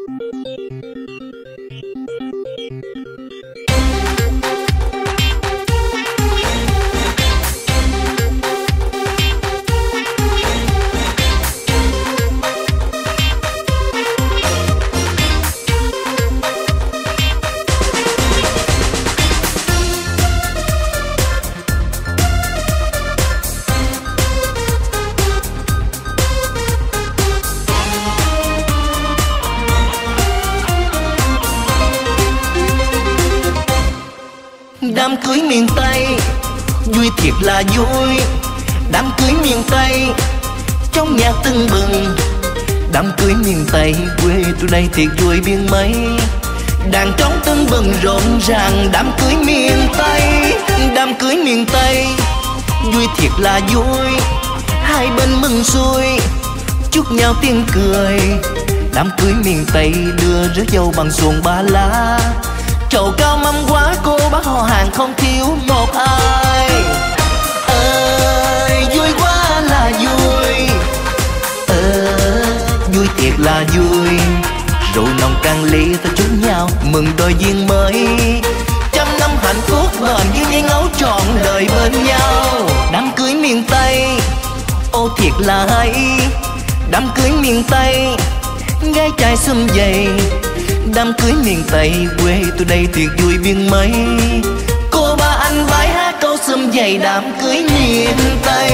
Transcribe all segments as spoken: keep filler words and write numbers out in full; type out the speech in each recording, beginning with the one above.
Đám cưới miền Tây vui thiệt là vui. Đám cưới miền Tây trong nhạc tưng bừng. Đám cưới miền Tây quê tôi đây thiệt vui biên mấy. Đàn trống tưng bừng rộn ràng. Đám cưới miền Tây, đám cưới miền Tây vui thiệt là vui. Hai bên mừng xuôi chúc nhau tiếng cười. Đám cưới miền Tây đưa rước dâu bằng xuồng ba lá. Trầu cao mâm quá cô bác họ hàng không thiếu một ai. Ơi vui quá là vui. Ờ vui thiệt là vui. Rượu nồng can ly ta chúc nhau mừng đôi duyên mới. Trăm năm hạnh phúc bền như dây ngấu trọn đời bên nhau. Đám cưới miền Tây ô thiệt là hay. Đám cưới miền Tây gái trai xum vầy. Đám cưới miền Tây quê tôi đây thiệt vui biên mấy. Cô ba anh bái hát câu xum vầy đám cưới miền Tây.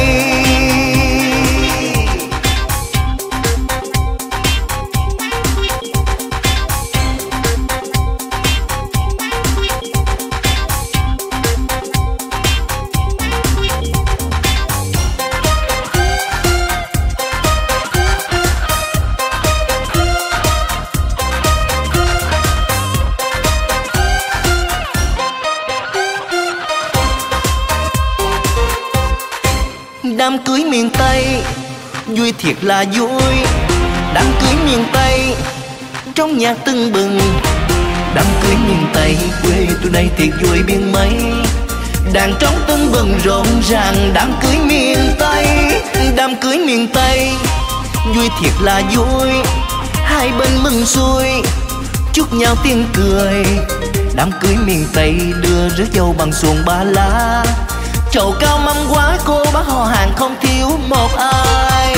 Đám cưới miền Tây vui thiệt là vui. Đám cưới miền Tây trong nhạc tưng bừng. Đám cưới miền Tây quê tôi đây thiệt vui biên mấy. Đàn trống tưng bừng rộn ràng. Đám cưới miền Tây, đám cưới miền Tây vui thiệt là vui. Hai bên mừng xuôi chúc nhau tiếng cười. Đám cưới miền Tây đưa rước dâu bằng xuồng ba lá. Trầu cao mâm quá cô bác họ hàng không thiếu một ai.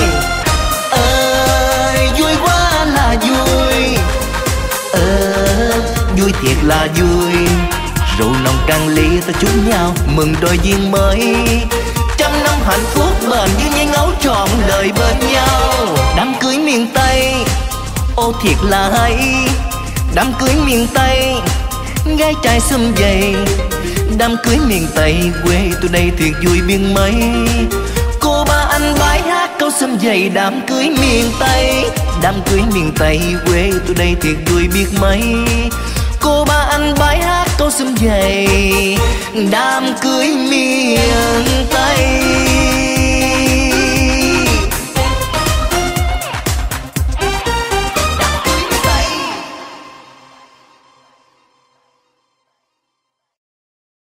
Ơi vui quá là vui. Ờ vui thiệt là vui. Rượu nồng can ly ta chúc nhau mừng đôi duyên mới. Trăm năm hạnh phúc bền như dây ngấu trọn đời bên nhau. Đám cưới miền Tây ô thiệt là hay. Đám cưới miền Tây gái trai xum vầy. Đám cưới miền Tây quê tôi đây thiệt vui biên mấy. Cô ba anh bái hát câu xum vầy đám cưới miền Tây. Đám cưới miền Tây quê tôi đây thiệt vui biết mấy. Cô ba anh bái hát câu xum vầy đám cưới miền Tây.